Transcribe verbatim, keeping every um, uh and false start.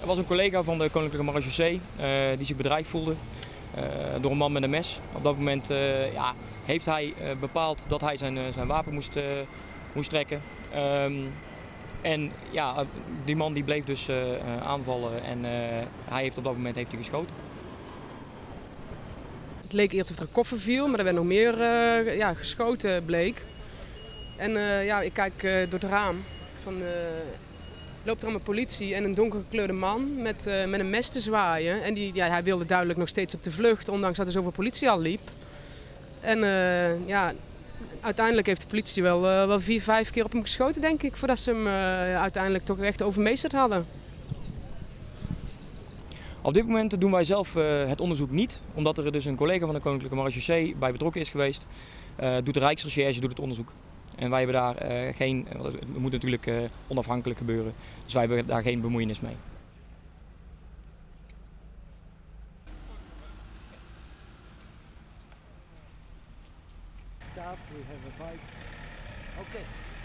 was een collega van de Koninklijke Marechaussee uh, die zich bedreigd voelde uh, door een man met een mes. Op dat moment uh, ja, heeft hij uh, bepaald dat hij zijn, uh, zijn wapen moest, uh, moest trekken. Um, en ja, die man die bleef dus uh, aanvallen en uh, hij heeft op dat moment heeft hij geschoten. Het leek eerst of er een koffer viel, maar er werd nog meer uh, ja, geschoten bleek. En uh, ja, ik kijk uh, door het raam. Van, uh, loopt er allemaal politie en een donkergekleurde man met, uh, met een mes te zwaaien. En die, ja, hij wilde duidelijk nog steeds op de vlucht, ondanks dat er zoveel politie al liep. En uh, ja, uiteindelijk heeft de politie wel, uh, wel vier, vijf keer op hem geschoten, denk ik, voordat ze hem uh, uiteindelijk toch echt overmeesterd hadden. Op dit moment doen wij zelf uh, het onderzoek niet, omdat er dus een collega van de Koninklijke Marechaussee bij betrokken is geweest. Uh, doet de Rijksrecherche doet het onderzoek. En wij hebben daar uh, geen, het moet natuurlijk uh, onafhankelijk gebeuren, dus wij hebben daar geen bemoeienis mee. Staff, we have a bike. Okay.